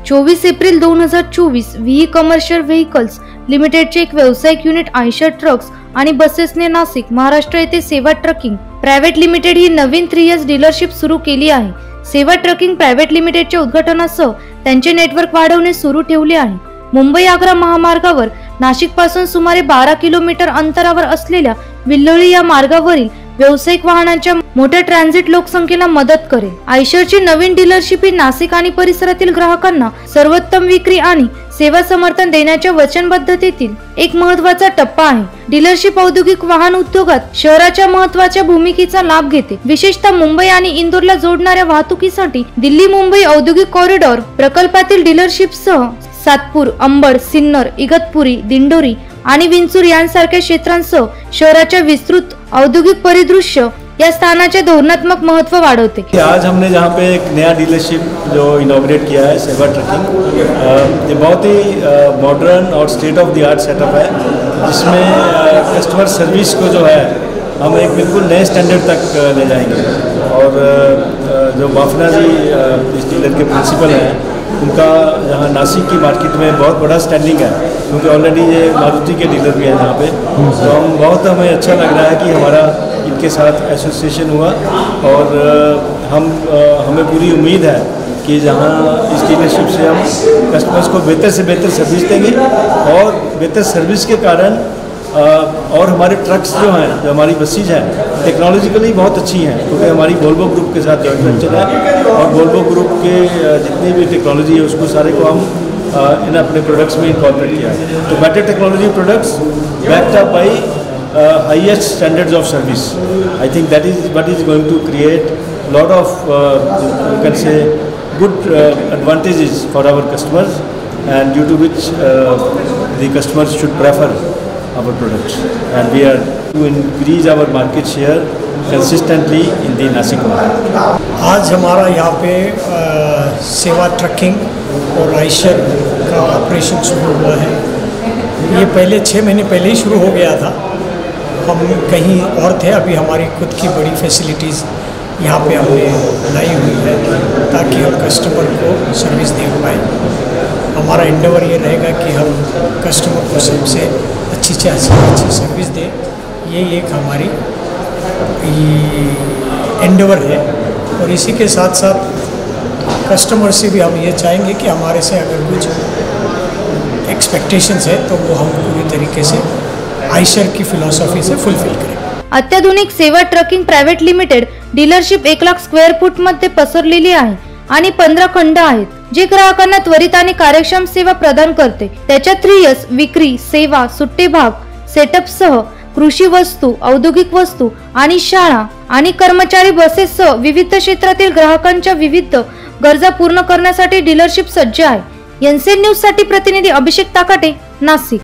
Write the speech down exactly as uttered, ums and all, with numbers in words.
चोवीस एप्रिल दोन हजार चोवीस व्ही कमर्शियल व्हेइकल्स लिमिटेडचे एक व्यावसायिक युनिट आयशर ट्रक्स आणि बसेसने नाशिक महाराष्ट्र येथे सेवा ट्रकिंग प्रायव्हेट लिमिटेड ही नवीन थ्री इयर्स डीलरशिप सुरू केली आहे। सेवा ट्रकिंग प्रायव्हेट लिमिटेडच्या उद्घाटनासह त्यांचे नेटवर्क वाढवणे सुरू ठेवले आहे। मुंबई आग्रा महामार्गावर नाशिक पासून सुमारे बारा किलोमीटर अंतरावर असलेल्या विल्लोळी या मार्गावरील व्यावसायिक वाहनांच्या मोठ्या ट्रान्झिट लोकसंख्येला मदत करेल। आयशरची नवीन डीलरशिप ही नाशिक आणि परिसरातील ग्राहकांना सर्वोत्तम विक्री आणि सेवा समर्थन देण्याच्या वचनबद्धतेतील एक महत्त्वाचा टप्पा आहे। डीलरशिप औद्योगिक वाहन उद्योगात शहराच्या महत्त्वाच्या भूमिकेचा लाभ घेते। विशेषतः मुंबई आणि इंदोरला जोडणाऱ्या वाहतुकीसाठी दिल्ली मुंबई औद्योगिक कॉरिडॉर प्रकल्पातील डीलरशिपसह सातपूर, अंबड, सिन्नर, इगतपुरी, दिंडोरी आणि विंचूर यांसारख्या क्षेत्रांसह शहराच्या विस्तृत औद्योगिक परिदृश्य या स्थानाचे धोरणात्मक महत्व वाढवते। आज हमने जहाँ पे एक नया डीलरशिप जो इनॉग्रेट किया है सेवा ट्रकिंग, ये बहुत ही मॉडर्न और state of the art setup है, जिसमें कस्टमर सर्विस को जो है हम एक बिल्कुल नए स्टैंडर्ड तक ले जाएंगे। और जो बाफना जी इस डीलर के प्रिंसिपल हैं, उनका यहाँ नासिक की मार्केट में बहुत बड़ा स्टैंडिंग है, क्योंकि ऑलरेडी ये मारुति के डीलर भी हैं यहाँ पे। तो हम बहुत हमें अच्छा लग रहा है कि हमारा इनके साथ एसोसिएशन हुआ, और हम हमें पूरी उम्मीद है कि जहाँ इस डीलरशिप से हम कस्टमर्स को बेहतर से बेहतर सर्विस देंगे, और बेहतर सर्विस के कारण और हमारे ट्रक्स जो हैं, जो हमारी बसेज हैं, टेक्नोलॉजिकली बहुत अच्छी हैं, क्योंकि हमारी वोल्वो ग्रुप के साथ जॉइंट वेंचर है, और वोल्वो ग्रुप के जितनी भी टेक्नोलॉजी है उसको सारे को हम इन अपने प्रोडक्ट्स में इनकॉर्पोरेट किया है। तो better technology products backed up by highest standards of service, I think that is what is going to create lot of you can say good uh, advantages for our customers, and due to which uh, the customers should prefer our products, and we are to increase our market share consistently in the Nasik market. आज हमारा यहाँ पे आ, सेवा trucking और आयशर का operation शुरू हुआ है। ये पहले छः महीने पहले ही शुरू हो गया था, हम कहीं और थे। अभी हमारी खुद की बड़ी फैसिलिटीज़ यहाँ पे हमने लाई हुई है, ताकि हम कस्टमर को सर्विस दे पाए। हमारा एंडेवर ये रहेगा कि हम कस्टमर को सबसे अच्छी से अच्छी सर्विस दें। ये एक हमारी एंडेवर है, और इसी के साथ साथ कस्टमर से भी हम ये चाहेंगे कि हमारे से अगर कुछ एक्सपेक्टेशंस है तो वो हम पूरी तरीके से आयशर की फिलॉसफी से फुलफिल करें। अत्याधुनिक सेवा ट्रकिंग प्रायव्हेट लिमिटेड डीलरशिप एक लाख स्क्वेअर फूट मध्ये पसरलेली आहे आणि पंधरा खंड आहेत, जे ग्राहकांना त्वरित आणि कार्यक्षम सेवा प्रदान करते। त्याच्या थ्री इयर्स विक्री, सेवा, सुट्टे भाग, सेटअप सह कृषी वस्तू, औद्योगिक वस्तू आणि शाळा आणि कर्मचारी बसेससह विविध क्षेत्रातील ग्राहकांच्या विविध गरजा पूर्ण करण्यासाठी डीलरशिप सज्ज आहे। एनसीएन न्यूज साठी प्रतिनिधी अभिषेक ताकाटे, नाशिक।